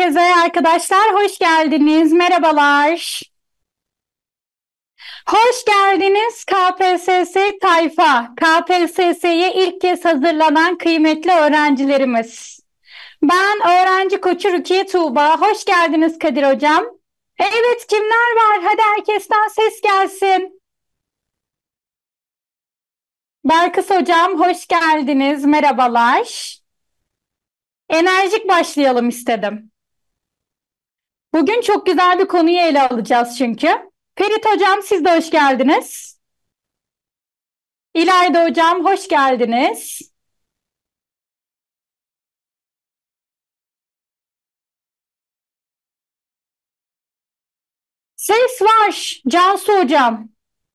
Herkese arkadaşlar hoş geldiniz. Merhabalar. Hoş geldiniz KPSS tayfa. KPSS'ye ilk kez hazırlanan kıymetli öğrencilerimiz. Ben öğrenci koçu Rukiye Tuğba. Hoş geldiniz Kadir Hocam. Evet, kimler var? Hadi herkesten ses gelsin. Berkıs Hocam hoş geldiniz. Merhabalar. Enerjik başlayalım istedim. Bugün çok güzel bir konuyu ele alacağız çünkü. Ferit Hocam siz de hoş geldiniz. İlayda Hocam hoş geldiniz. Ses var Cansu Hocam.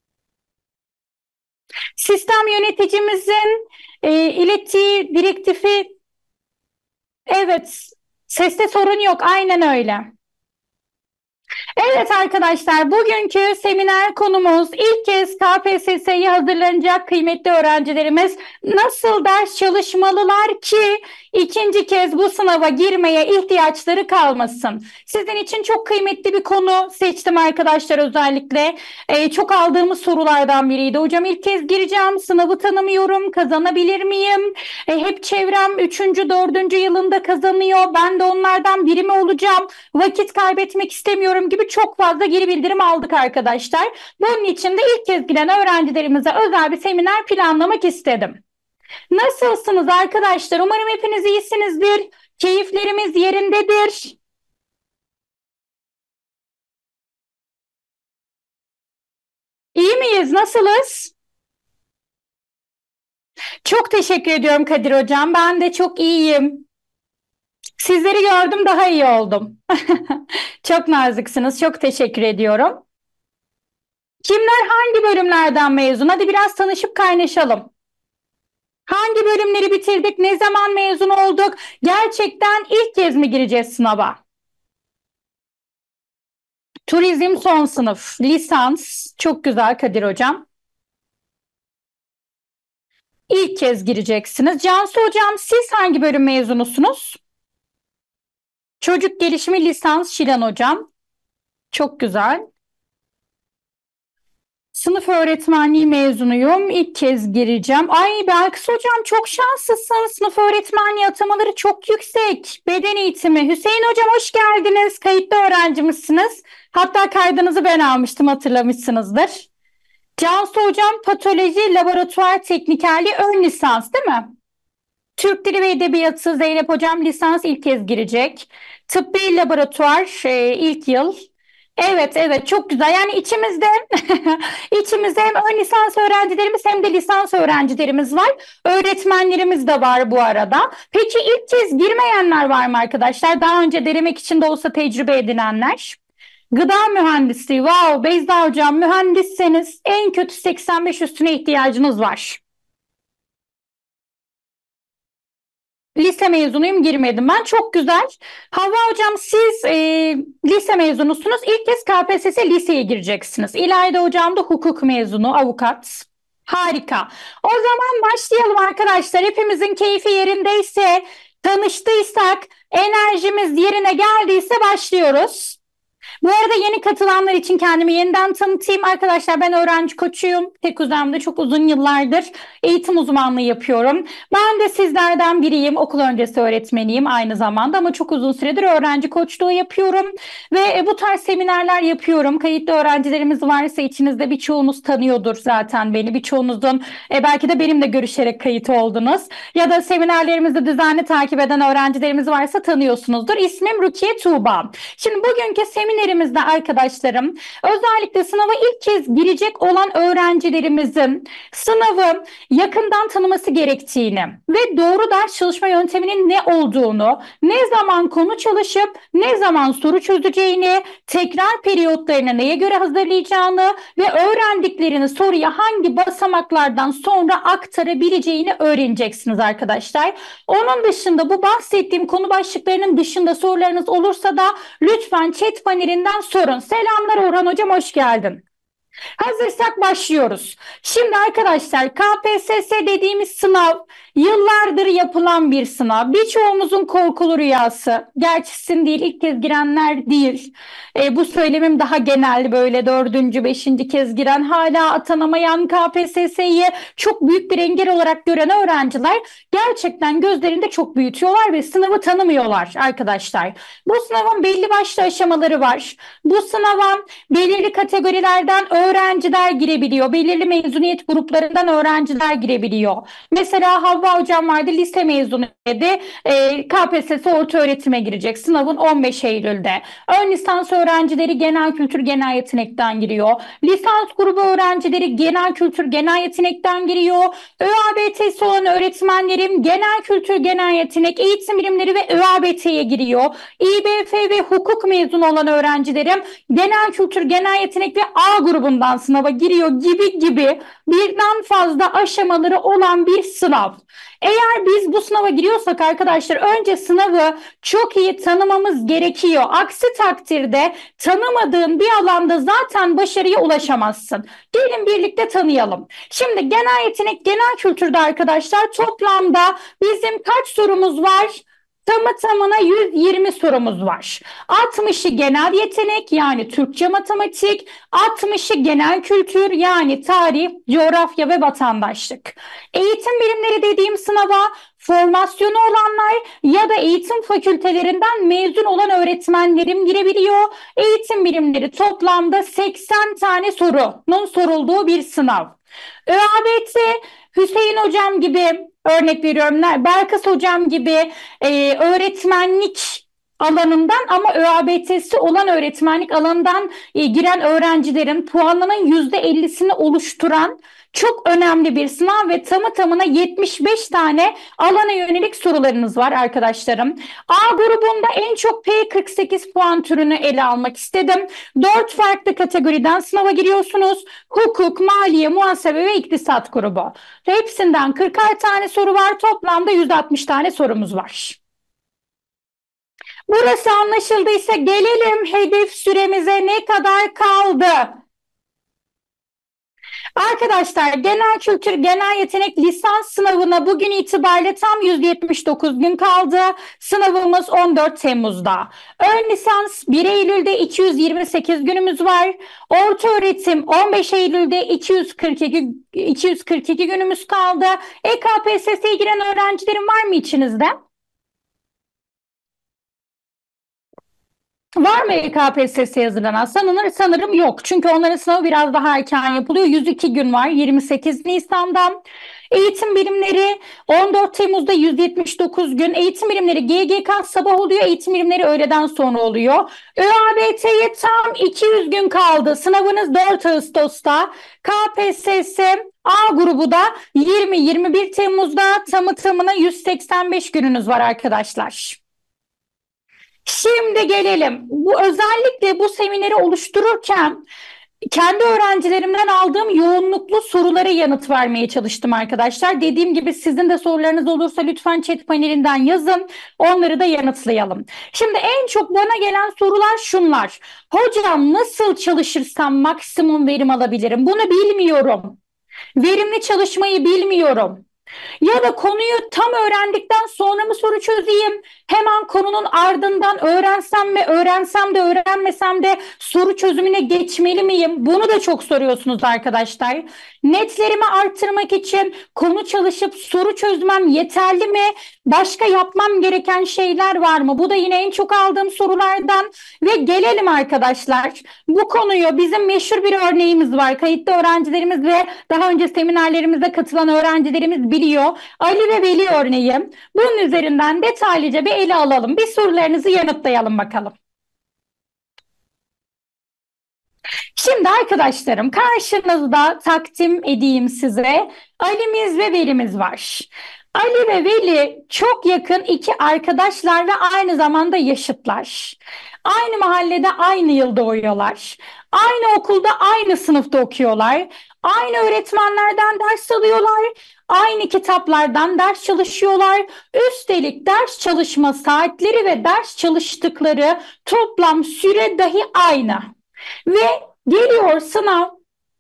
Sistem yöneticimizin ilettiği direktifi, evet, seste sorun yok, aynen öyle. Evet arkadaşlar, bugünkü seminer konumuz ilk kez KPSS'ye hazırlanacak kıymetli öğrencilerimiz nasıl ders çalışmalılar ki ikinci kez bu sınava girmeye ihtiyaçları kalmasın. Sizin için çok kıymetli bir konu seçtim arkadaşlar özellikle. Çok aldığımız sorulardan biriydi. Hocam ilk kez gireceğim, sınavı tanımıyorum, kazanabilir miyim? Hep çevrem üçüncü, dördüncü yılında kazanıyor, ben de onlardan biri mi olacağım? Vakit kaybetmek istemiyorum gibi çok fazla geri bildirim aldık arkadaşlar. Bunun için de ilk kez giren öğrencilerimize özel bir seminer planlamak istedim. Nasılsınız arkadaşlar? Umarım hepiniz iyisinizdir. Keyiflerimiz yerindedir. İyi miyiz? Nasılız? Çok teşekkür ediyorum Kadir Hocam. Ben de çok iyiyim. Sizleri gördüm, daha iyi oldum. Çok naziksiniz. Çok teşekkür ediyorum. Kimler hangi bölümlerden mezun? Hadi biraz tanışıp kaynaşalım. Hangi bölümleri bitirdik? Ne zaman mezun olduk? Gerçekten ilk kez mi gireceğiz sınava? Turizm son sınıf, lisans. Çok güzel Kadir Hocam. İlk kez gireceksiniz. Cansu Hocam siz hangi bölüm mezunusunuz? Çocuk gelişimi lisans Şilan Hocam. Çok güzel. Sınıf öğretmenliği mezunuyum. İlk kez gireceğim. Ay Belkıs Hocam çok şanslısın. Sınıf öğretmenliği atamaları çok yüksek. Beden eğitimi. Hüseyin Hocam hoş geldiniz. Kayıtlı öğrencimizsiniz. Hatta kaydınızı ben almıştım, hatırlamışsınızdır. Cansu Hocam patoloji laboratuvar teknikerliği ön lisans değil mi? Türk Dili ve Edebiyatı Zeynep Hocam lisans ilk kez girecek. Tıbbi laboratuvar ilk yıl. Evet, evet, çok güzel. Yani içimizde içimizde hem ön lisans öğrencilerimiz hem de lisans öğrencilerimiz var. Öğretmenlerimiz de var bu arada. Peki ilk kez girmeyenler var mı arkadaşlar? Daha önce denemek için de olsa tecrübe edinenler. Gıda mühendisliği. Wow, Beyza Hocam mühendisseniz en kötü 85 üstüne ihtiyacınız var. Lise mezunuyum, girmedim ben. Çok güzel. Havva Hocam siz lise mezunusunuz. İlk kez KPSS liseye gireceksiniz. İlayda Hocam da hukuk mezunu, avukat. Harika. O zaman başlayalım arkadaşlar. Hepimizin keyfi yerindeyse, tanıştıysak, enerjimiz yerine geldiyse başlıyoruz. Bu arada yeni katılanlar için kendimi yeniden tanıtayım. Arkadaşlar ben öğrenci koçuyum. TEKUZEM'de çok uzun yıllardır eğitim uzmanlığı yapıyorum. Ben de sizlerden biriyim. Okul öncesi öğretmeniyim aynı zamanda ama çok uzun süredir öğrenci koçluğu yapıyorum. Ve bu tarz seminerler yapıyorum. Kayıtlı öğrencilerimiz varsa içinizde birçoğunuz tanıyordur zaten beni. Birçoğunuzun belki de benimle görüşerek kayıt oldunuz. Ya da seminerlerimizi düzenli takip eden öğrencilerimiz varsa tanıyorsunuzdur. İsmim Rukiye Tuğba. Şimdi bugünkü seminerimizde arkadaşlarım özellikle sınava ilk kez girecek olan öğrencilerimizin sınavı yakından tanıması gerektiğini ve doğru ders çalışma yönteminin ne olduğunu, ne zaman konu çalışıp ne zaman soru çözeceğini, tekrar periyotlarını neye göre hazırlayacağını ve öğrendiklerini soruya hangi basamaklardan sonra aktarabileceğini öğreneceksiniz arkadaşlar. Onun dışında bu bahsettiğim konu başlıklarının dışında sorularınız olursa da lütfen chat panelinden sorun. Selamlar Orhan Hocam, hoş geldin. Hazırsak başlıyoruz. Şimdi arkadaşlar KPSS dediğimiz sınav yıllardır yapılan bir sınav. Birçoğumuzun korkulu rüyası. Gerçi sizin değil, ilk kez girenler değil. Bu söylemim daha genel, böyle dördüncü, beşinci kez giren, hala atanamayan, KPSS'yi çok büyük bir engel olarak gören öğrenciler gerçekten gözlerinde çok büyütüyorlar ve sınavı tanımıyorlar arkadaşlar. Bu sınavın belli başlı aşamaları var. Bu sınava belirli kategorilerden öğrenciler girebiliyor. Belirli mezuniyet gruplarından öğrenciler girebiliyor. Mesela Havva hocam vardı, lise mezunu dedi. KPSS orta öğretime girecek. Sınavın 15 Eylül'de. Ön lisans öğrencileri genel kültür genel yetenekten giriyor. Lisans grubu öğrencileri genel kültür genel yetenekten giriyor. ÖABT'si olan öğretmenlerim genel kültür genel yetenek, eğitim bilimleri ve ÖABT'ye giriyor. İBF ve hukuk mezunu olan öğrencilerim genel kültür, genel yetenek ve A grubundan sınava giriyor gibi gibi birden fazla aşamaları olan bir sınav. Eğer biz bu sınava giriyorsak arkadaşlar, önce sınavı çok iyi tanımamız gerekiyor. Aksi takdirde tanımadığın bir alanda zaten başarıya ulaşamazsın. Gelin birlikte tanıyalım. Şimdi genel yetenek, genel kültürde arkadaşlar toplamda bizim kaç sorumuz var? Tamı tamına 120 sorumuz var. 60'ı genel yetenek yani Türkçe, matematik, 60'ı genel kültür yani tarih, coğrafya ve vatandaşlık. Eğitim bilimleri dediğim sınava formasyonu olanlar ya da eğitim fakültelerinden mezun olan öğretmenlerim girebiliyor. Eğitim bilimleri toplamda 80 tane sorunun sorulduğu bir sınav. ÖABT, Hüseyin hocam gibi, örnek veriyorum, Berkas hocam gibi öğretmenlik alanından ama ÖABT'si olan öğretmenlik alanından giren öğrencilerin puanının %50'sini oluşturan çok önemli bir sınav ve tamı tamına 75 tane alana yönelik sorularınız var arkadaşlarım. A grubunda en çok P48 puan türünü ele almak istedim. 4 farklı kategoriden sınava giriyorsunuz. Hukuk, maliye, muhasebe ve iktisat grubu. Hepsinden 40'ar tane soru var. Toplamda 160 tane sorumuz var. Burası anlaşıldıysa gelelim hedef süremize, ne kadar kaldı? Arkadaşlar, genel kültür genel yetenek lisans sınavına bugün itibariyle tam 179 gün kaldı. Sınavımız 14 Temmuz'da. Ön lisans 1 Eylül'de 228 günümüz var. Orta öğretim 15 Eylül'de 242 günümüz kaldı. EKPSS'ye giren öğrencilerin var mı içinizde? Var mı KPSS'ye hazırlanan? Sanırım yok. Çünkü onların sınavı biraz daha erken yapılıyor. 102 gün var 28 Nisan'dan. Eğitim bilimleri 14 Temmuz'da 179 gün. Eğitim bilimleri GGK sabah oluyor. Eğitim bilimleri öğleden sonra oluyor. ÖABT'ye tam 200 gün kaldı. Sınavınız 4 Ağustos'ta. KPSS A grubu da 20-21 Temmuz'da, tamı tamına 185 gününüz var arkadaşlar. Şimdi gelelim. Özellikle bu semineri oluştururken kendi öğrencilerimden aldığım yoğunluklu sorulara yanıt vermeye çalıştım arkadaşlar. Dediğim gibi sizin de sorularınız olursa lütfen chat panelinden yazın. Onları da yanıtlayalım. Şimdi en çok bana gelen sorular şunlar. Hocam, nasıl çalışırsam maksimum verim alabilirim? Bunu bilmiyorum. Verimli çalışmayı bilmiyorum. Ya da konuyu tam öğrendikten sonra mı soru çözeyim? Hemen konunun ardından öğrensem de öğrenmesem de soru çözümüne geçmeli miyim? Bunu da çok soruyorsunuz arkadaşlar. Netlerimi arttırmak için konu çalışıp soru çözmem yeterli mi? Başka yapmam gereken şeyler var mı? Bu da yine en çok aldığım sorulardan. Ve gelelim arkadaşlar. Bu konuyu, bizim meşhur bir örneğimiz var. Kayıtlı öğrencilerimiz ve daha önce seminerlerimize katılan öğrencilerimiz biliyor. Ali ve Veli örneği. Bunun üzerinden detaylıca bir ele alalım. Bir sorularınızı yanıtlayalım bakalım. Şimdi arkadaşlarım, karşınızda takdim edeyim size Ali'miz ve Veli'miz var. Ali ve Veli çok yakın iki arkadaşlar ve aynı zamanda yaşıtlar. Aynı mahallede aynı yıl doğuyorlar. Aynı okulda aynı sınıfta okuyorlar. Aynı öğretmenlerden ders alıyorlar. Aynı kitaplardan ders çalışıyorlar. Üstelik ders çalışma saatleri ve ders çalıştıkları toplam süre dahi aynı. Ve geliyor sınav.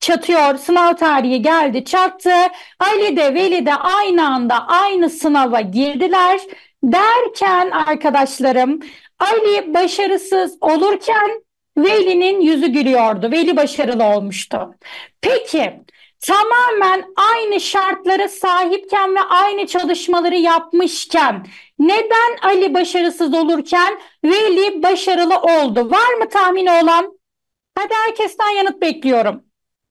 çatıyor. Sınav tarihi geldi, çattı. Ali de Veli de aynı anda aynı sınava girdiler. Derken arkadaşlarım, Ali başarısız olurken Veli'nin yüzü gülüyordu. Veli başarılı olmuştu. Peki, tamamen aynı şartlara sahipken ve aynı çalışmaları yapmışken neden Ali başarısız olurken Veli başarılı oldu? Var mı tahmini olan? Hadi herkesten yanıt bekliyorum.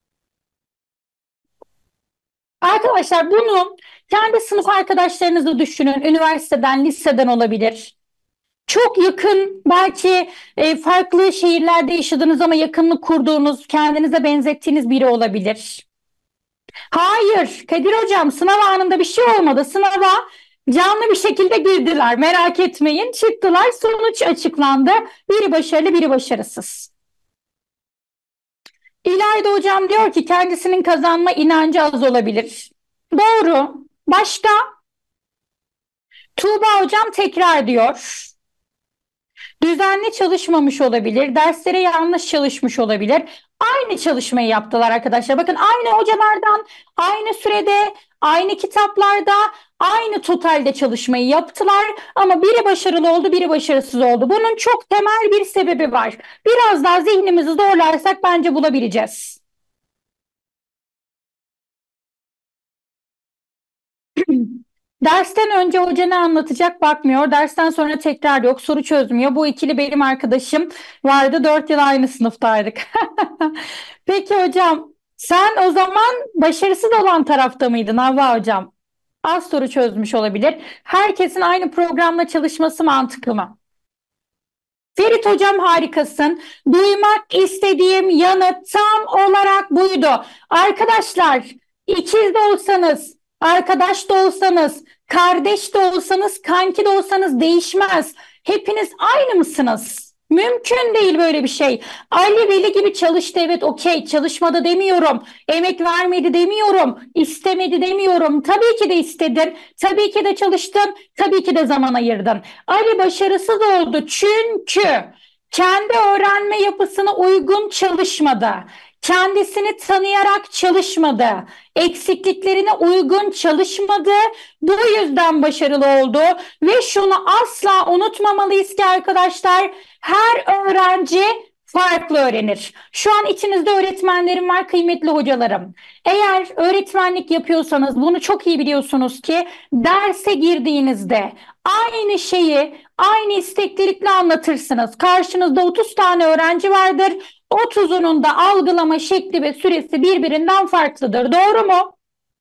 Arkadaşlar bunu kendi sınıf arkadaşlarınızı düşünün. Üniversiteden, liseden olabilir. Çok yakın, belki farklı şehirlerde yaşadığınız ama yakınlık kurduğunuz, kendinize benzettiğiniz biri olabilir. Hayır, Kadir Hocam sınav anında bir şey olmadı. Sınava canlı bir şekilde girdiler. Merak etmeyin. Çıktılar, sonuç açıklandı. Biri başarılı, biri başarısız. İlayda Hocam diyor ki kendisinin kazanma inancı az olabilir. Doğru. Başka? Tuğba Hocam tekrar diyor. Düzenli çalışmamış olabilir, derslere yanlış çalışmış olabilir. Aynı çalışmayı yaptılar arkadaşlar. Bakın aynı hocalardan, aynı sürede, aynı kitaplarda, aynı totalde çalışmayı yaptılar. Ama biri başarılı oldu, biri başarısız oldu. Bunun çok temel bir sebebi var. Biraz daha zihnimizi zorlarsak bence bulabileceğiz. Dersten önce hoca ne anlatacak bakmıyor. Dersten sonra tekrar yok. Soru çözmüyor. Bu ikili benim arkadaşım vardı. 4 yıl aynı sınıftaydık. Peki hocam, sen o zaman başarısız olan tarafta mıydın Havva hocam? Az soru çözmüş olabilir. Herkesin aynı programla çalışması mantıklı mı? Ferit hocam harikasın. Duymak istediğim yanıt tam olarak buydu. Arkadaşlar, ikiz de olsanız, arkadaş da olsanız, kardeş de olsanız, kanki de olsanız değişmez. Hepiniz aynı mısınız? Mümkün değil böyle bir şey. Ali Veli gibi çalıştı, evet, okey, çalışmadı demiyorum. Emek vermedi demiyorum. İstemedi demiyorum. Tabii ki de istedin. Tabii ki de çalıştın. Tabii ki de zaman ayırdın. Ali başarısız oldu çünkü kendi öğrenme yapısına uygun çalışmadı. Kendisini tanıyarak çalışmadı. Eksikliklerine uygun çalışmadı. Bu yüzden başarılı oldu ve şunu asla unutmamalıyız ki arkadaşlar, her öğrenci farklı öğrenir. Şu an içinizde öğretmenlerim var, kıymetli hocalarım. Eğer öğretmenlik yapıyorsanız bunu çok iyi biliyorsunuz ki derse girdiğinizde aynı şeyi aynı isteklilikle anlatırsınız. Karşınızda 30 tane öğrenci vardır. 30'unun da algılama şekli ve süresi birbirinden farklıdır. Doğru mu?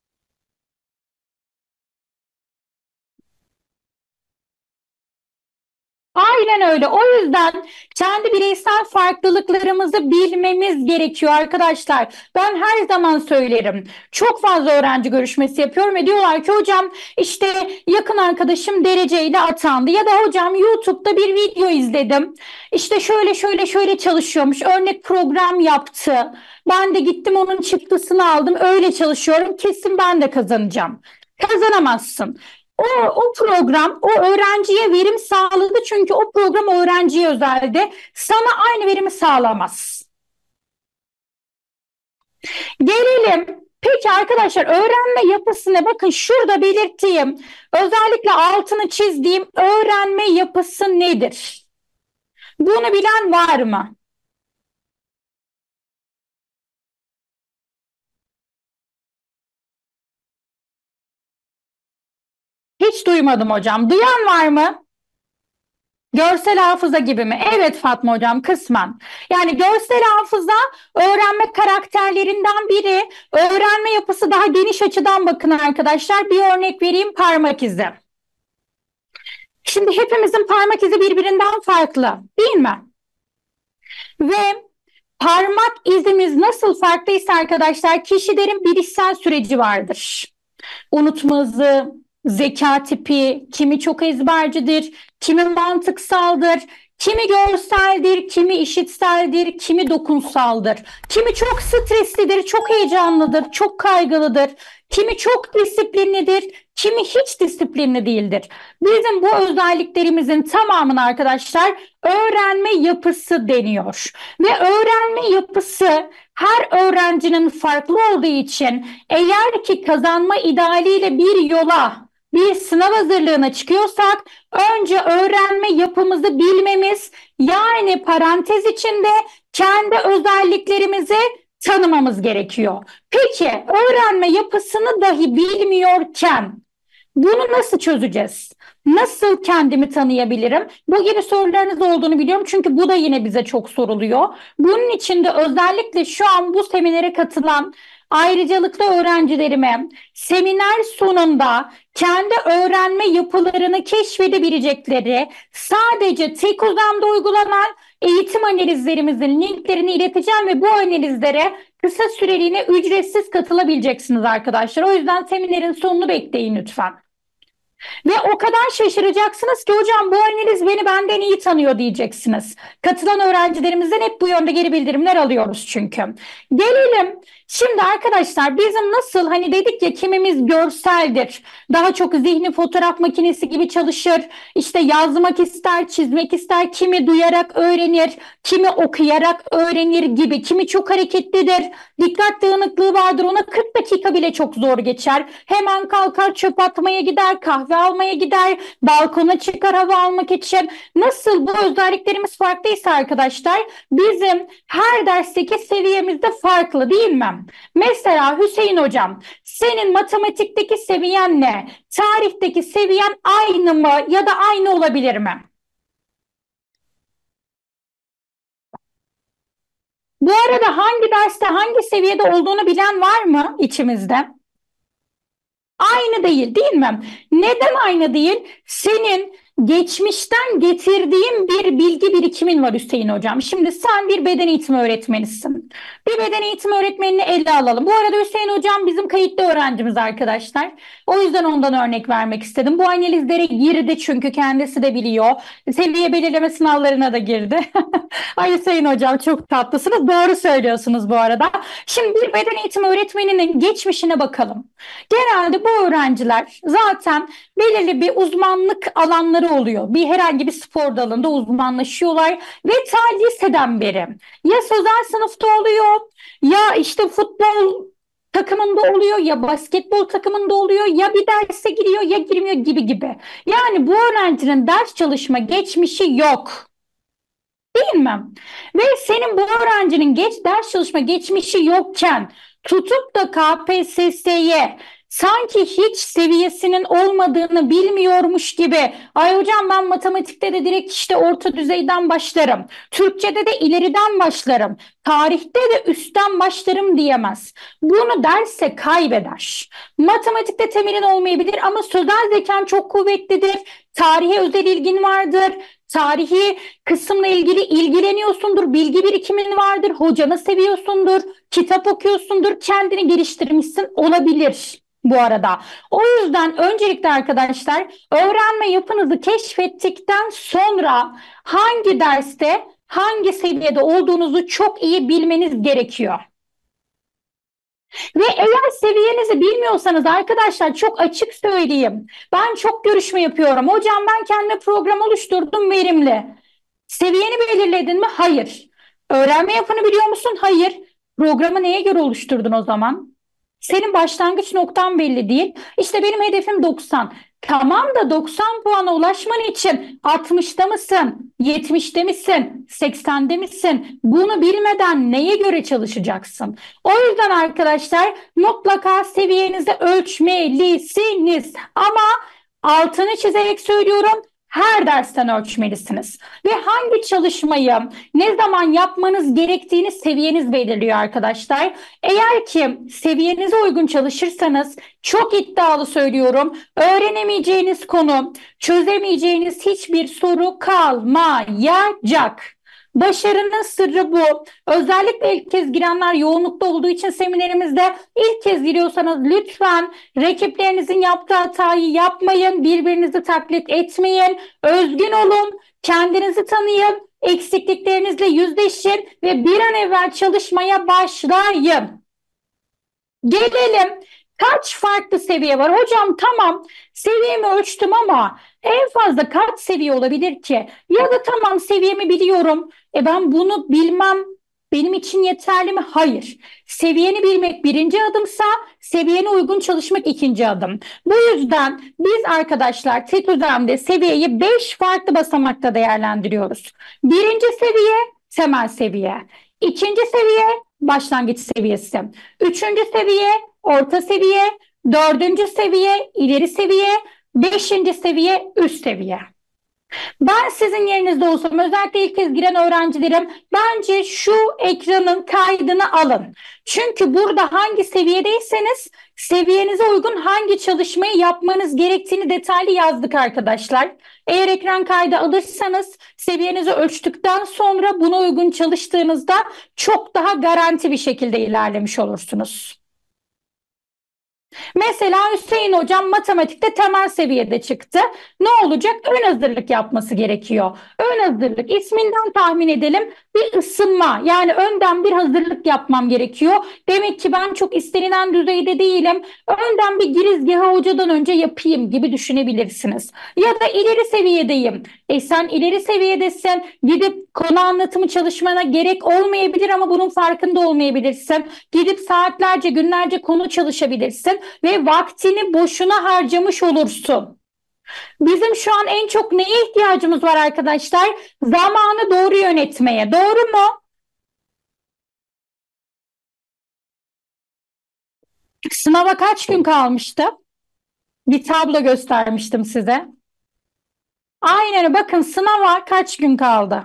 Aynen öyle. O yüzden kendi bireysel farklılıklarımızı bilmemiz gerekiyor arkadaşlar. Ben her zaman söylerim. Çok fazla öğrenci görüşmesi yapıyorum ve diyorlar ki hocam işte yakın arkadaşım dereceyle atandı ya da hocam YouTube'da bir video izledim. İşte şöyle şöyle şöyle çalışıyormuş. Örnek program yaptı. Ben de gittim onun çıktısını aldım. Öyle çalışıyorum. Kesin ben de kazanacağım. Kazanamazsın. O program o öğrenciye verim sağladı çünkü o program öğrenciye özeldi. Sana aynı verimi sağlamaz. Gelelim. Peki arkadaşlar, öğrenme yapısına bakın, şurada belirttiğim, özellikle altını çizdiğim öğrenme yapısı nedir? Bunu bilen var mı? Hiç duymadım hocam. Duyan var mı? Görsel hafıza gibi mi? Evet Fatma hocam, kısmen. Yani görsel hafıza öğrenme karakterlerinden biri. Öğrenme yapısı daha geniş açıdan bakın arkadaşlar. Bir örnek vereyim, parmak izi. Şimdi hepimizin parmak izi birbirinden farklı, değil mi? Ve parmak izimiz nasıl farklıysa arkadaşlar, kişilerin bilişsel süreci vardır. Unutma hızı, zeka tipi, kimi çok ezbercidir, kimi mantıksaldır, Kimi görseldir, kimi işitseldir, kimi dokunsaldır. Kimi çok streslidir, çok heyecanlıdır, çok kaygılıdır. Kimi çok disiplinlidir, kimi hiç disiplinli değildir. Bizim bu özelliklerimizin tamamını arkadaşlar öğrenme yapısı deniyor. Ve öğrenme yapısı her öğrencinin farklı olduğu için eğer ki kazanma idealiyle bir yola, bir sınav hazırlığına çıkıyorsak önce öğrenme yapımızı bilmemiz, yani parantez içinde kendi özelliklerimizi tanımamız gerekiyor. Peki öğrenme yapısını dahi bilmiyorken bunu nasıl çözeceğiz? Nasıl kendimi tanıyabilirim? Bu gibi sorularınız olduğunu biliyorum çünkü bu da yine bize çok soruluyor. Bunun için de özellikle şu an bu seminere katılan ayrıcalıklı öğrencilerime seminer sonunda kendi öğrenme yapılarını keşfedebilecekleri sadece tek odamda uygulanan eğitim analizlerimizin linklerini ileteceğim ve bu analizlere kısa süreliğine ücretsiz katılabileceksiniz arkadaşlar. O yüzden seminerin sonunu bekleyin lütfen. Ve o kadar şaşıracaksınız ki hocam bu analiz beni benden iyi tanıyor diyeceksiniz. Katılan öğrencilerimizden hep bu yönde geri bildirimler alıyoruz çünkü. Gelelim şimdi arkadaşlar, bizim nasıl hani dedik ya, kimimiz görseldir. Daha çok zihni fotoğraf makinesi gibi çalışır. İşte yazmak ister, çizmek ister. Kimi duyarak öğrenir, kimi okuyarak öğrenir gibi. Kimi çok hareketlidir. Dikkat dağınıklığı vardır. Ona 40 dakika bile çok zor geçer. Hemen kalkar çöp atmaya gider, kahve almaya gider, balkona çıkar hava almak için. Nasıl bu özelliklerimiz farklıysa arkadaşlar, bizim her dersteki seviyemiz de farklı değil mi? Mesela Hüseyin hocam, senin matematikteki seviyenle tarihteki seviyen aynı mı ya da aynı olabilir mi? Bu arada hangi derste hangi seviyede olduğunu bilen var mı içimizde? Aynı değil, değil mi? Neden aynı değil? Senin geçmişten getirdiğin bir bilgi birikimin var Hüseyin hocam. Şimdi sen bir beden eğitimi öğretmenisin. Bir beden eğitimi öğretmenini ele alalım. Bu arada Hüseyin hocam bizim kayıtlı öğrencimiz arkadaşlar. O yüzden ondan örnek vermek istedim. Bu analizlere girdi çünkü kendisi de biliyor. Seviye belirleme sınavlarına da girdi. Ay Hüseyin hocam çok tatlısınız. Doğru söylüyorsunuz bu arada. Şimdi bir beden eğitimi öğretmeninin geçmişine bakalım. Genelde bu öğrenciler zaten belirli bir uzmanlık alanları oluyor. Bir herhangi bir spor dalında uzmanlaşıyorlar ve ta liseden beri ya sözel sınıfta oluyor ya işte futbol takımında oluyor ya basketbol takımında oluyor ya bir derse giriyor ya girmiyor gibi gibi. Yani bu öğrencinin ders çalışma geçmişi yok. Değil mi? Ve senin bu öğrencinin ders çalışma geçmişi yokken tutup da KPSS'ye sanki hiç seviyesinin olmadığını bilmiyormuş gibi, ay hocam ben matematikte de direkt işte orta düzeyden başlarım, Türkçe'de de ileriden başlarım, tarihte de üstten başlarım diyemez. Bunu derse kaybeder. Matematikte temelin olmayabilir ama sözel zekan çok kuvvetlidir. Tarihe özel ilgin vardır. Tarihi kısımla ilgili ilgileniyorsundur, bilgi birikimin vardır, hocanı seviyorsundur, kitap okuyorsundur, kendini geliştirmişsin olabilir bu arada. O yüzden öncelikle arkadaşlar öğrenme yapınızı keşfettikten sonra hangi derste, hangi seviyede olduğunuzu çok iyi bilmeniz gerekiyor. Ve eğer seviyenizi bilmiyorsanız arkadaşlar çok açık söyleyeyim. Ben çok görüşme yapıyorum. Hocam ben kendime program oluşturdum verimli. Seviyeni belirledin mi? Hayır. Öğrenme yapını biliyor musun? Hayır. Programı neye göre oluşturdun o zaman? Senin başlangıç noktan belli değil. İşte benim hedefim 90. Tamam da 90 puana ulaşman için 60'ta mısın? 70'te misin? 80'de misin? Bunu bilmeden neye göre çalışacaksın? O yüzden arkadaşlar mutlaka seviyenizi ölçmelisiniz. Ama altını çizerek söylüyorum, her dersten ölçmelisiniz. Ve hangi çalışmayı ne zaman yapmanız gerektiğini seviyeniz belirliyor arkadaşlar. Eğer ki seviyenize uygun çalışırsanız çok iddialı söylüyorum, öğrenemeyeceğiniz konu, çözemeyeceğiniz hiçbir soru kalmayacak. Başarının sırrı bu. Özellikle ilk kez girenler yoğunlukta olduğu için seminerimizde ilk kez giriyorsanız lütfen rakiplerinizin yaptığı hatayı yapmayın, birbirinizi taklit etmeyin, özgün olun, kendinizi tanıyın, eksikliklerinizle yüzleşin ve bir an evvel çalışmaya başlayın. Gelelim, kaç farklı seviye var? Hocam tamam, seviyemi ölçtüm ama en fazla kaç seviye olabilir ki? Ya da tamam, seviyemi biliyorum. Ben bunu bilmem benim için yeterli mi? Hayır. Seviyeni bilmek birinci adımsa seviyene uygun çalışmak ikinci adım. Bu yüzden biz arkadaşlar tek düzlemde seviyeyi 5 farklı basamakta değerlendiriyoruz. Birinci seviye temel seviye. İkinci seviye başlangıç seviyesi. Üçüncü seviye orta seviye. Dördüncü seviye ileri seviye. Beşinci seviye üst seviye. Ben sizin yerinizde olsam, özellikle ilk kez giren öğrencilerim, bence şu ekranın kaydını alın. Çünkü burada hangi seviyedeyseniz seviyenize uygun hangi çalışmayı yapmanız gerektiğini detaylı yazdık arkadaşlar. Eğer ekran kaydı alırsanız seviyenizi ölçtükten sonra buna uygun çalıştığınızda çok daha garanti bir şekilde ilerlemiş olursunuz. Mesela Hüseyin hocam matematikte temel seviyede çıktı. Ne olacak? Ön hazırlık yapması gerekiyor. Ön hazırlık isminden tahmin edelim, bir ısınma, yani önden bir hazırlık yapmam gerekiyor. Demek ki ben çok istenilen düzeyde değilim. Önden bir girizgahı hocadan önce yapayım gibi düşünebilirsiniz. Ya da ileri seviyedeyim. Sen ileri seviyedesin. Gidip konu anlatımı çalışmana gerek olmayabilir ama bunun farkında olmayabilirsin. Gidip saatlerce, günlerce konu çalışabilirsin ve vaktini boşuna harcamış olursun. Bizim şu an en çok neye ihtiyacımız var arkadaşlar? Zamanı doğru yönetmeye. Doğru mu? Sınava kaç gün kalmıştı? Bir tablo göstermiştim size. Aynen, bakın sınava kaç gün kaldı?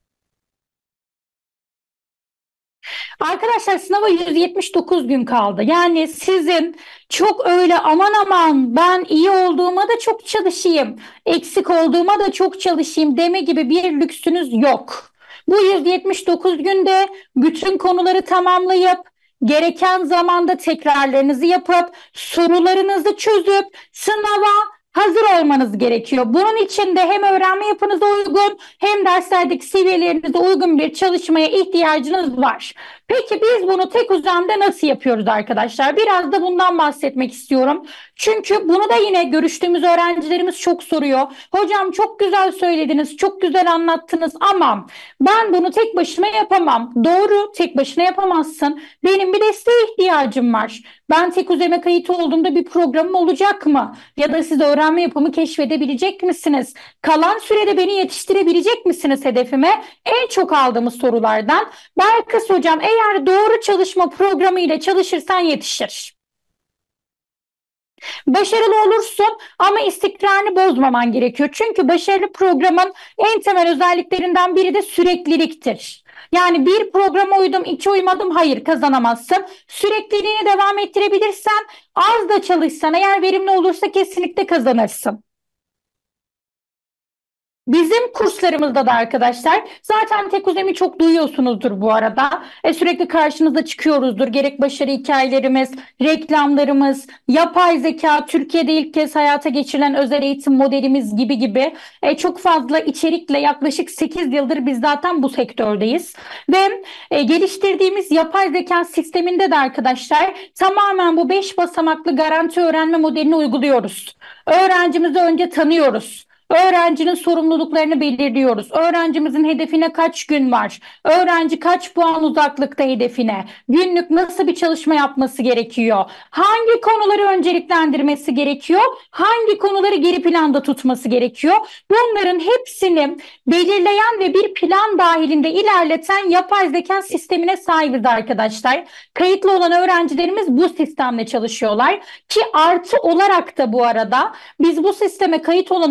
Arkadaşlar sınava 179 gün kaldı. Yani sizin çok öyle aman aman ben iyi olduğuma da çok çalışayım, eksik olduğuma da çok çalışayım deme gibi bir lüksünüz yok. Bu 179 günde bütün konuları tamamlayıp gereken zamanda tekrarlarınızı yapıp sorularınızı çözüp sınava hazır olmanız gerekiyor. Bunun için de hem öğrenme yapınıza uygun hem derslerdeki seviyelerinize uygun bir çalışmaya ihtiyacınız var. Peki biz bunu tek düzlemde nasıl yapıyoruz arkadaşlar? Biraz da bundan bahsetmek istiyorum. Çünkü bunu da yine görüştüğümüz öğrencilerimiz çok soruyor. Hocam çok güzel söylediniz, çok güzel anlattınız ama ben bunu tek başıma yapamam. Doğru, tek başına yapamazsın. Benim bir desteğe ihtiyacım var. Ben tek üzerine kayıt olduğumda bir programım olacak mı? Ya da siz öğrenme yapımı keşfedebilecek misiniz? Kalan sürede beni yetiştirebilecek misiniz hedefime? En çok aldığımız sorulardan. Belkıs hocam, eğer doğru çalışma programı ile çalışırsan yetişir. Başarılı olursun ama istikrarını bozmaman gerekiyor. Çünkü başarılı programın en temel özelliklerinden biri de sürekliliktir. Yani bir programa uydum, iki uymadım, hayır, kazanamazsın. Sürekliliğini devam ettirebilirsen, az da çalışsan, eğer verimli olursa kesinlikle kazanırsın. Bizim kurslarımızda da arkadaşlar zaten tek uzemi çok duyuyorsunuzdur bu arada. Sürekli karşınıza çıkıyoruzdur. Gerek başarı hikayelerimiz, reklamlarımız, yapay zeka, Türkiye'de ilk kez hayata geçirilen özel eğitim modelimiz gibi gibi çok fazla içerikle yaklaşık 8 yıldır biz zaten bu sektördeyiz. Ve geliştirdiğimiz yapay zeka sisteminde de arkadaşlar tamamen bu 5 basamaklı garanti öğrenme modelini uyguluyoruz. Öğrencimizi önce tanıyoruz. Öğrencinin sorumluluklarını belirliyoruz. Öğrencimizin hedefine kaç gün var? Öğrenci kaç puan uzaklıkta hedefine? Günlük nasıl bir çalışma yapması gerekiyor? Hangi konuları önceliklendirmesi gerekiyor? Hangi konuları geri planda tutması gerekiyor? Bunların hepsini belirleyen ve bir plan dahilinde ilerleten yapay zeka sistemine sahibiz arkadaşlar. Kayıtlı olan öğrencilerimiz bu sistemle çalışıyorlar ki artı olarak da bu arada biz bu sisteme kayıt olan öğrencilerimiz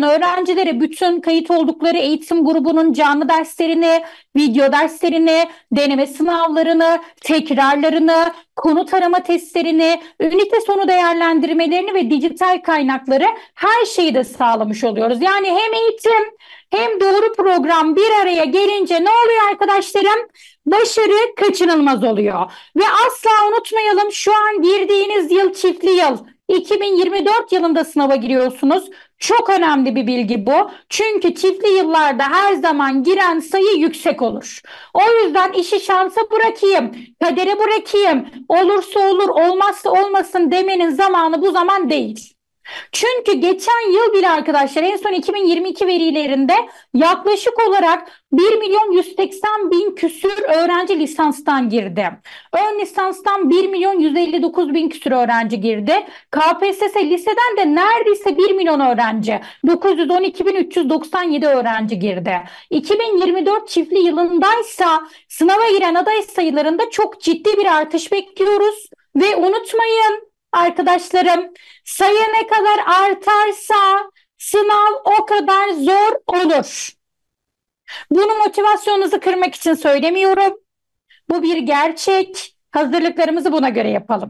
öğrencilere bütün kayıt oldukları eğitim grubunun canlı derslerini, video derslerini, deneme sınavlarını, tekrarlarını, konu tarama testlerini, ünite sonu değerlendirmelerini ve dijital kaynakları, her şeyi de sağlamış oluyoruz. Yani hem eğitim hem doğru program bir araya gelince ne oluyor arkadaşlarım? Başarı kaçınılmaz oluyor. Ve asla unutmayalım, şu an girdiğiniz yıl çiftli yıl. 2024 yılında sınava giriyorsunuz. Çok önemli bir bilgi bu. Çünkü çiftli yıllarda her zaman giren sayı yüksek olur. O yüzden işi şansa bırakayım, kadere bırakayım, olursa olur, olmazsa olmasın demenin zamanı bu zaman değil. Çünkü geçen yıl bile arkadaşlar, en son 2022 verilerinde yaklaşık olarak 1 milyon 180 bin küsür öğrenci lisanstan girdi. Ön lisanstan 1 milyon 159 bin küsür öğrenci girdi. KPSS liseden de neredeyse 1 milyon öğrenci, 912 bin 397 öğrenci girdi. 2024 çiftli yılındaysa sınava giren aday sayılarında çok ciddi bir artış bekliyoruz. Ve unutmayın arkadaşlarım, sayı ne kadar artarsa sınav o kadar zor olur. Bunu motivasyonunuzu kırmak için söylemiyorum. Bu bir gerçek. Hazırlıklarımızı buna göre yapalım.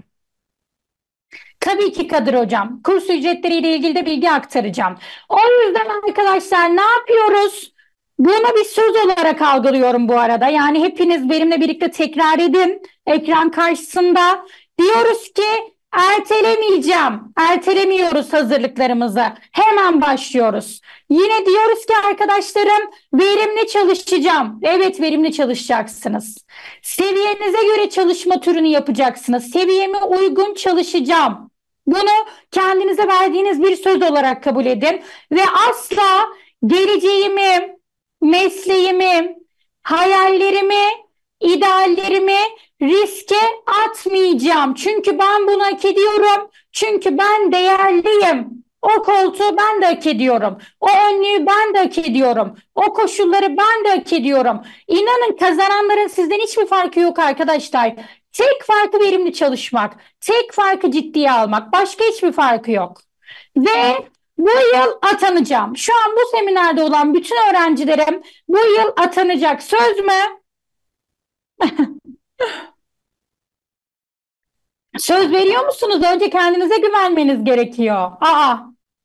Tabii ki Kadir Hocam, kurs ücretleriyle ilgili de bilgi aktaracağım. O yüzden arkadaşlar ne yapıyoruz? Bunu bir söz olarak algılıyorum bu arada. Yani hepiniz benimle birlikte tekrar edin ekran karşısında. Diyoruz ki ertelemeyeceğim. Ertelemiyoruz hazırlıklarımızı. Hemen başlıyoruz. Yine diyoruz ki arkadaşlarım, verimli çalışacağım. Evet, verimli çalışacaksınız. Seviyenize göre çalışma türünü yapacaksınız. Seviyeme uygun çalışacağım. Bunu kendinize verdiğiniz bir söz olarak kabul edin ve asla geleceğimi, mesleğimi, hayallerimi, ideallerimi riske atmayacağım. Çünkü ben bunu hak ediyorum. Çünkü ben değerliyim. O koltuğu ben de hak ediyorum. O önlüğü ben de hak ediyorum. O koşulları ben de hak ediyorum. İnanın, kazananların sizden hiçbir farkı yok arkadaşlar. Tek farkı verimli çalışmak. Tek farkı ciddiye almak. Başka hiçbir farkı yok. Ve bu yıl atanacağım. Şu an bu seminerde olan bütün öğrencilerim bu yıl atanacak. Söz mü? Söz veriyor musunuz? Önce kendinize güvenmeniz gerekiyor. Aa.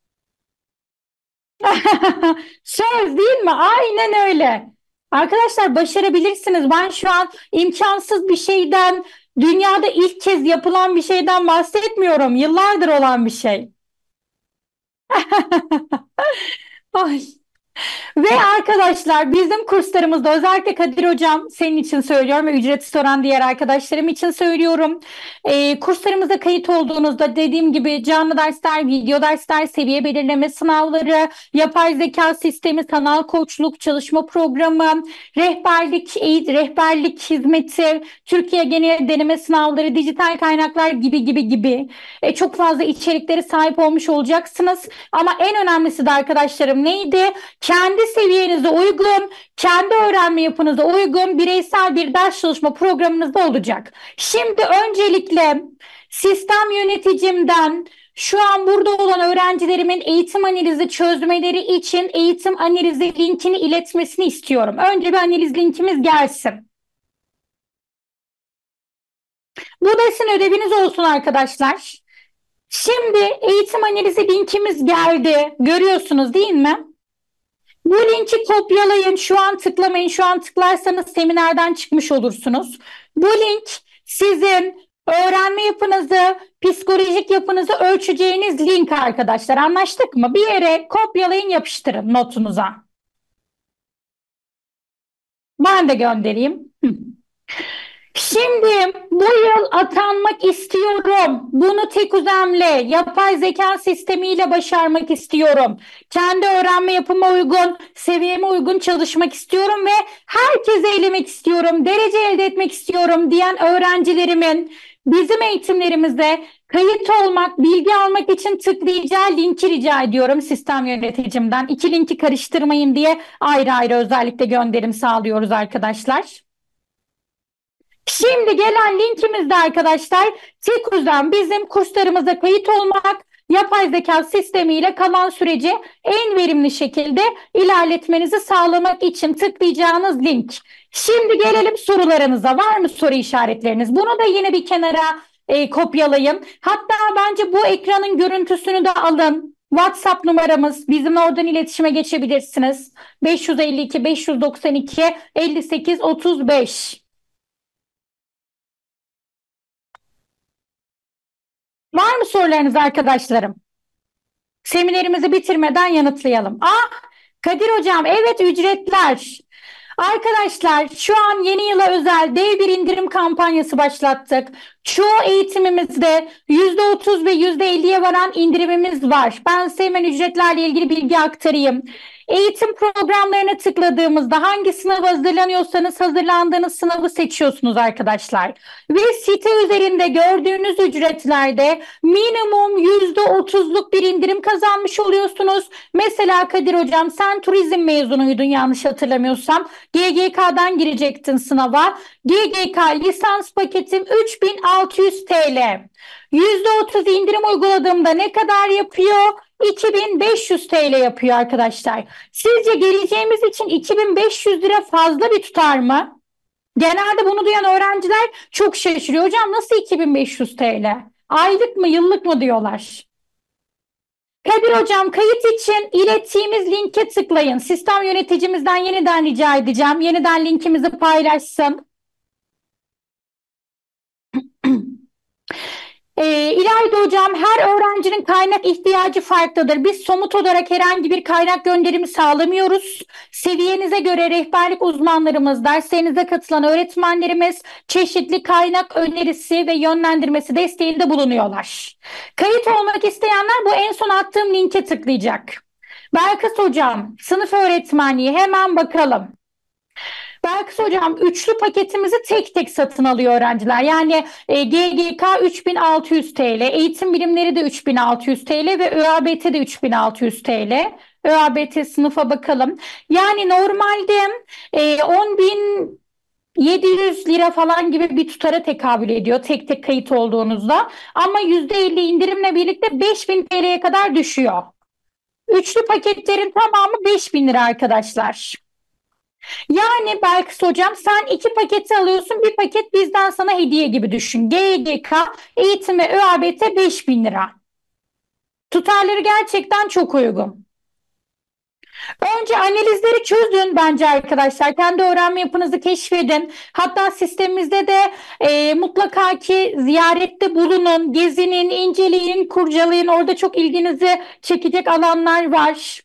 Söz değil mi? Aynen öyle. Arkadaşlar, başarabilirsiniz. Ben şu an imkansız bir şeyden, dünyada ilk kez yapılan bir şeyden bahsetmiyorum. Yıllardır olan bir şey. Ay. Ve arkadaşlar, bizim kurslarımızda, özellikle Kadir Hocam senin için söylüyorum ve ücretsiz soran diğer arkadaşlarım için söylüyorum. Kurslarımıza kayıt olduğunuzda dediğim gibi canlı dersler, video dersler, seviye belirleme sınavları, yapay zeka sistemi, sanal koçluk, çalışma programı, rehberlik hizmeti, Türkiye genel deneme sınavları, dijital kaynaklar gibi çok fazla içeriklere sahip olmuş olacaksınız. Ama en önemlisi de arkadaşlarım neydi? Kendi seviyenize uygun, kendi öğrenme yapınıza uygun bireysel bir ders çalışma programınız da olacak. Şimdi öncelikle sistem yöneticimden şu an burada olan öğrencilerimin eğitim analizi çözmeleri için eğitim analizi linkini iletmesini istiyorum. Önce bir analiz linkimiz gelsin. Bu da sizin ödeviniz olsun arkadaşlar. Şimdi eğitim analizi linkimiz geldi. Görüyorsunuz değil mi? Bu linki kopyalayın. Şu an tıklamayın. Şu an tıklarsanız seminerden çıkmış olursunuz. Bu link sizin öğrenme yapınızı, psikolojik yapınızı ölçeceğiniz link arkadaşlar. Anlaştık mı? Bir yere kopyalayın, yapıştırın notunuza. Ben de göndereyim. Şimdi bu yıl atanmak istiyorum. Bunu tek uzamlı yapay zeka sistemiyle başarmak istiyorum. Kendi öğrenme yapıma uygun, seviyeme uygun çalışmak istiyorum ve herkese elemek istiyorum, derece elde etmek istiyorum diyen öğrencilerimin bizim eğitimlerimizde kayıt olmak, bilgi almak için tıklayacağı linki rica ediyorum sistem yöneticimden. İki linki karıştırmayın diye ayrı ayrı özellikle gönderim sağlıyoruz arkadaşlar. Şimdi gelen linkimizde arkadaşlar tek uzam bizim kurslarımıza kayıt olmak, yapay zeka sistemiyle kalan süreci en verimli şekilde ilerletmenizi sağlamak için tıklayacağınız link. Şimdi gelelim sorularınıza. Var mı soru işaretleriniz? Bunu da yine bir kenara kopyalayın. Hatta bence bu ekranın görüntüsünü de alın. WhatsApp numaramız, bizimle oradan iletişime geçebilirsiniz. 552 592 58 35. Var mı sorularınız arkadaşlarım? Seminerimizi bitirmeden yanıtlayalım. Kadir Hocam, evet, ücretler. Arkadaşlar, şu an yeni yıla özel dev bir indirim kampanyası başlattık. Çoğu eğitimimizde %30 ve %50'ye varan indirimimiz var. Ben size hemen ücretlerle ilgili bilgi aktarayım. Eğitim programlarına tıkladığımızda hangi sınava hazırlanıyorsanız hazırlandığınız sınavı seçiyorsunuz arkadaşlar. Ve site üzerinde gördüğünüz ücretlerde minimum %30'luk bir indirim kazanmış oluyorsunuz. Mesela Kadir Hocam, sen turizm mezunuydun yanlış hatırlamıyorsam. GGK'dan girecektin sınava. GGK lisans paketim 3600 TL. %30 indirim uyguladığımda ne kadar yapıyor? 2500 TL yapıyor arkadaşlar. Sizce geleceğimiz için 2500 lira fazla bir tutar mı? Genelde bunu duyan öğrenciler çok şaşırıyor. Hocam nasıl 2500 TL? Aylık mı, yıllık mı diyorlar. Kadir Hocam, kayıt için ilettiğimiz linke tıklayın. Sistem yöneticimizden yeniden rica edeceğim. Yeniden linkimizi paylaşsın. İlayda Hocam, her öğrencinin kaynak ihtiyacı farklıdır. Biz somut olarak herhangi bir kaynak gönderimi sağlamıyoruz. Seviyenize göre rehberlik uzmanlarımız, derslerinize katılan öğretmenlerimiz çeşitli kaynak önerisi ve yönlendirmesi desteğinde bulunuyorlar. Kayıt olmak isteyenler bu en son attığım linke tıklayacak. Belkıs Hocam, sınıf öğretmenliği, hemen bakalım. Belkıs Hocam, üçlü paketimizi tek tek satın alıyor öğrenciler. Yani GGK 3600 TL, eğitim bilimleri de 3600 TL ve ÖABT de 3600 TL. ÖABT sınıfa bakalım. Yani normalde 10.700 lira falan gibi bir tutara tekabül ediyor tek tek kayıt olduğunuzda. Ama %50 indirimle birlikte 5000 TL'ye kadar düşüyor. Üçlü paketlerin tamamı 5000 lira arkadaşlar. Yani Belkıs Hocam, sen iki paketi alıyorsun, bir paket bizden sana hediye gibi düşün. GGK, eğitim ve ÖABT 5000 lira. Tutarları gerçekten çok uygun. Önce analizleri çözün bence arkadaşlar. Kendi öğrenme yapınızı keşfedin. Hatta sistemimizde de mutlaka ki ziyarette bulunun, gezinin, inceleyin, kurcalayın. Orada çok ilginizi çekecek alanlar var.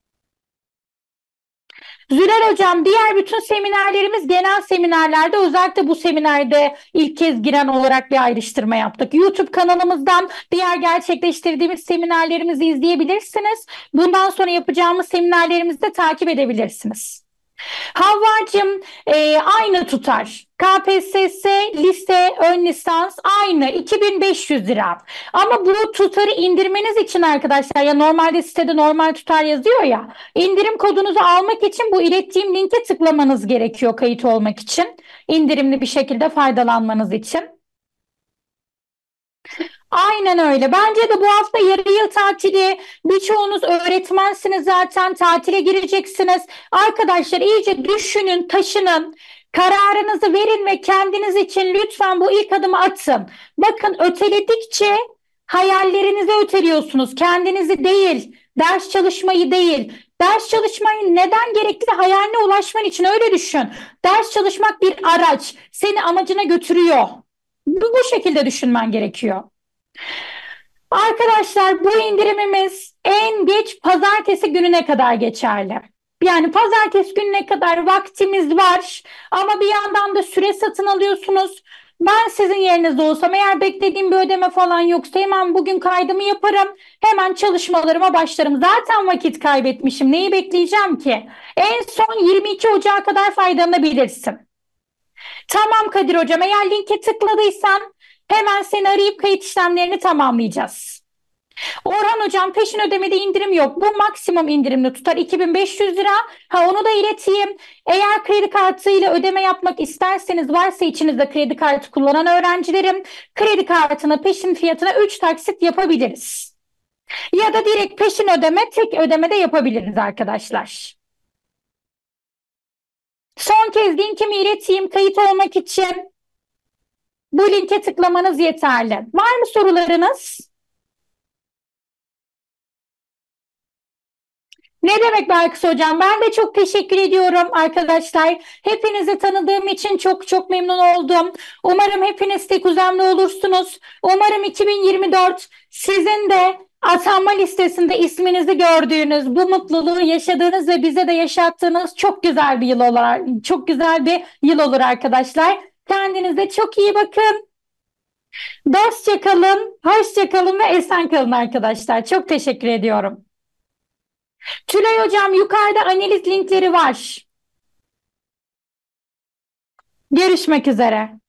Zülal Hocam, diğer bütün seminerlerimiz genel seminerlerde, özellikle bu seminerde ilk kez giren olarak bir ayrıştırma yaptık. YouTube kanalımızdan diğer gerçekleştirdiğimiz seminerlerimizi izleyebilirsiniz. Bundan sonra yapacağımız seminerlerimizi de takip edebilirsiniz. Havvacığım, aynı tutar. KPSS, lise, ön lisans aynı 2500 lira. Ama bu tutarı indirmeniz için arkadaşlar, ya normalde sitede normal tutar yazıyor ya, indirim kodunuzu almak için bu ilettiğim linke tıklamanız gerekiyor kayıt olmak için. İndirimli bir şekilde faydalanmanız için. Aynen öyle. Bence de bu hafta yarı yıl tatili. Birçoğunuz öğretmensiniz zaten. Tatile gireceksiniz. Arkadaşlar, iyice düşünün, taşının. Kararınızı verin ve kendiniz için lütfen bu ilk adımı atın. Bakın, öteledikçe hayallerinizi öteliyorsunuz. Kendinizi değil, ders çalışmayı değil. Ders çalışmayı neden gerekli? Hayaline ulaşman için, öyle düşün. Ders çalışmak bir araç. Seni amacına götürüyor. Bu şekilde düşünmen gerekiyor. Arkadaşlar, bu indirimimiz en geç pazartesi gününe kadar geçerli. Yani pazartesi gününe kadar vaktimiz var ama bir yandan da süre satın alıyorsunuz. Ben sizin yerinizde olsam, eğer beklediğim bir ödeme falan yoksa, hemen bugün kaydımı yaparım. Hemen çalışmalarıma başlarım. Zaten vakit kaybetmişim. Neyi bekleyeceğim ki? En son 22 Ocağı kadar faydalanabilirsin. Tamam Kadir Hocam, eğer linke tıkladıysan hemen seni arayıp kayıt işlemlerini tamamlayacağız. Orhan Hocam, peşin ödemede indirim yok. Bu maksimum indirimli tutar 2500 lira. Ha, onu da ileteyim. Eğer kredi kartıyla ödeme yapmak isterseniz, varsa içinizde kredi kartı kullanan öğrencilerim, kredi kartına peşin fiyatına 3 taksit yapabiliriz. Ya da direkt peşin ödeme, tek ödeme de yapabiliriz arkadaşlar. Son kez linkimi ileteyim kayıt olmak için. Bu linke tıklamanız yeterli. Var mı sorularınız? Ne demek Belkıs Hocam? Ben de çok teşekkür ediyorum arkadaşlar. Hepinizi tanıdığım için çok çok memnun oldum. Umarım hepiniz tek uzamlı olursunuz. Umarım 2024 sizin de atanma listesinde isminizi gördüğünüz, bu mutluluğu yaşadığınız ve bize de yaşattığınız çok güzel bir yıl olur. Çok güzel bir yıl olur arkadaşlar. Kendinize çok iyi bakın. Dostça kalın, hoşça kalın ve esen kalın arkadaşlar. Çok teşekkür ediyorum. Tülay Hocam yukarıda analiz linkleri var. Görüşmek üzere.